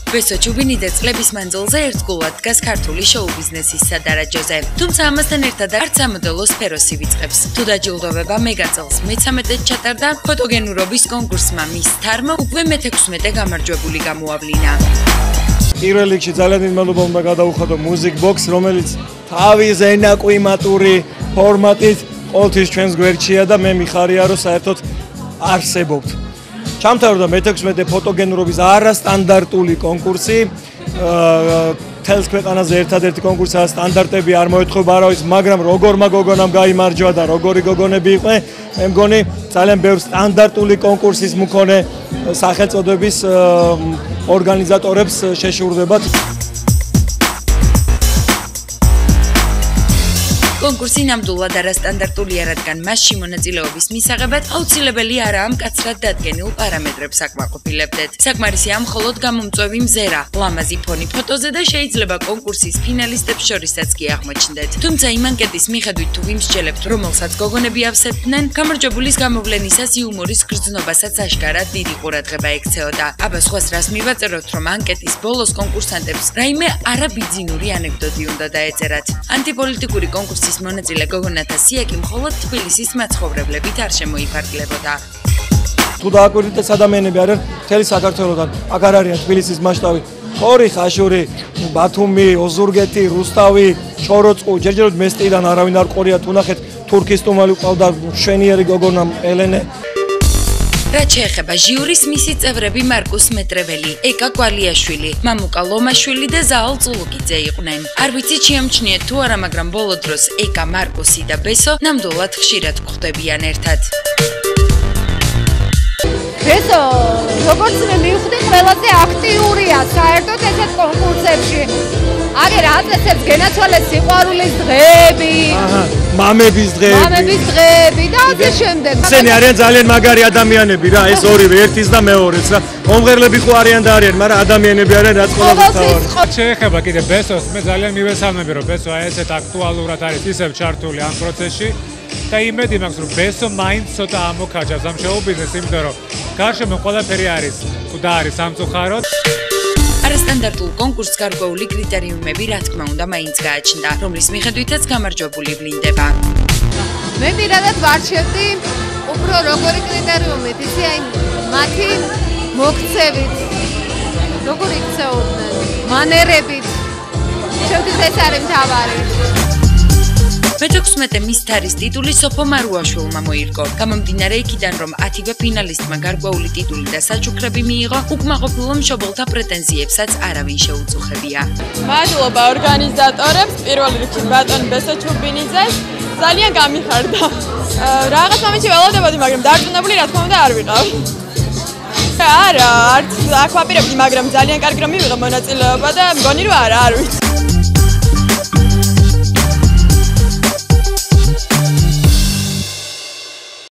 ბესო ჩუბინიდე წლების მანძილზე ერთგულად დგას ქართული შოუ-ბიზნესის სადარაჯოზე. თუმცა ამასთან ერთად არც სამოდელო სფეროს ივიწყებს. თუ დაჯილდოვება მეგაწელს მე-13-ად ჩატარდა, ფოტოგენურობის კონკურსმა მის თარმა უკვე მე-16 გამარჯვებული გამოავლინა. პირველ რიგში ძალიან დიდ მადლობა უნდა გადაუხადო Music Box, რომელიც თავის ენაკვიმატური ფორმატით ყოველთვის ჩვენს გვერდშია და მე მიხარია, რომ საერთოდ არსებობთ. ჩამთავრდა მე-16 ფოტოგენურობის არასტანდარტული კონკურსი. თელს ქვეყანაზე ერთადერთი კონკურსია, სტანდარტები არ მოეთხოვა არავის, მაგრამ როგორმა გოგონამ გაიმარჯვა და როგორი გოგონები იყვნენ, მე მგონი ძალიან ბევრ სტანდარტული კონკურსის მქონე სახელწოდების ორგანიზატორებს შეშურდებათ. კონკურსი ნამდვილად არასტანდარტულია, რადგან მასში მონაწილეობის მისაღებად აუცილებელი არაა მკაცრად დადგენილ პარამეტრებს აკმაყოფილებდეთ. საკმარისია მხოლოდ გამომწვევი მზერა, ლამაზი ფონი ფოტოზე და შეიძლება კონკურსის ფინალისტებს შორისაც კი აღმოჩნდეთ. თუმცა იმ ანკეტის მიხედვით თუ ვიმსჯელებთ, რომელსაც გოგონები ავსებდნენ, გამარჯვებულის გამოვლენისას იუმორის გრძნობასაც აშკარად დიდი ყურადღება ექცეოდა. აბა სხვას რას მივაწეროთ, რომ ანკეტის ბოლოს კონკურსანტებს რაიმე არაბიძინური ანეკდოტი უნდა დაეწერათ. ანტიპოლიტიკური კონკურსის მონაწილე გოგონათა სია კი მხოლოდ თბილისის მაცხოვრებლებით არ შემოიფარგლებოდა. თუ დააკვირდეთ ადამიანები არიან მთელი საქართველოდან, აქ არ არიან თბილისის მასშტაბით. ხორი, ხაშური, ბათუმი, ოზურგეთი, რუსთავი, ჭოროწყუ, ჯერჯერობით მესტიდან არავინ არ ყორია, თუ ნახეთ თურქის სტუმარი ყავდა მშვენიერი გოგონა ელენე. რაც შეეხება ჟიურის მისი წევრები მარკუს მეტრეველი, ეკა კვალიაშვილი, მამუკა ლომაშვილი და ზაალ წულუკიძე იყვნენ. არ ვიცი შეამჩნიეთ თუ არა, მაგრამ ბოლო დროს ეკა, მარკუსი და ბესო ნამდვილად ხშირად გვხვდებიან ერთად. ბესო, როგორც მე მივხვდი, ყველაზე აქტიურია საერთოდ ესეთ კონკურსებში. აგერ აწესებს გენაცვალეს სიყვარულის დღეები, მამების დღეები და ასე შემდეგ. ესენი არიან ძალიან მაგარი ადამიანები რა, ეს ორივე, ერთის და მეორეც რა. მომღერლები ხო არიან და არიან, მაგრამ ადამიანები არიან, რაც ყველაზე მთავარი. შეეხება კიდე ბესოს, მე ძალიან მივესალმები, რომ ბესო ესეთ აქტუალურად არის ისევ ჩართული ამ პროცესში და იმედი მაქვს, რომ ბესო მაინც ცოტა ამოქაჯავს ამ შოუ-ბიზნესს, იმიტომ რომ გარშემო ყველაფერი არის თუ და არის სამწუხაროდ. არასტანდარტულ კონკურსს გარკვეული კრიტერიუმები, რა თქმა უნდა, მაინც გააჩნდა, რომლის მიხედვითაც გამარჯვებული ვლინდება. მე პირადად ვარჩევდი უფრო როგორი კრიტერიუმით, იცი აი მათი მოქცევით, როგორ იქცეოდნენ, მანერებით. შევთვის ეს არის მთავარი. მე-16 მის თარის ტიტული სოფო მარუაშვილმა მოირგო. გამომდინარე იქიდან, რომ 10-ვე ფინალისტმა გარკვეული ტიტული და საჩუქრები მიიღო, უკმაყოფილო მშობელთა პრეტენზიებსაც არავინ შეუწუხებია. მადლობა ორგანიზატორებს, პირველ რიგში ბატონ ბესო ჩუბინიძეს, ძალიან გამიხარდა. რაღაც მომენტში ველოდებოდი, მაგრამ დარწმუნებული რა თქმა უნდა არ ვიყავ. არა, არც აქ ვაპირებდი, მაგრამ ძალიან კარგი რომ მივიღო მონაწილეობა და მგონი რომ არ ვიცი.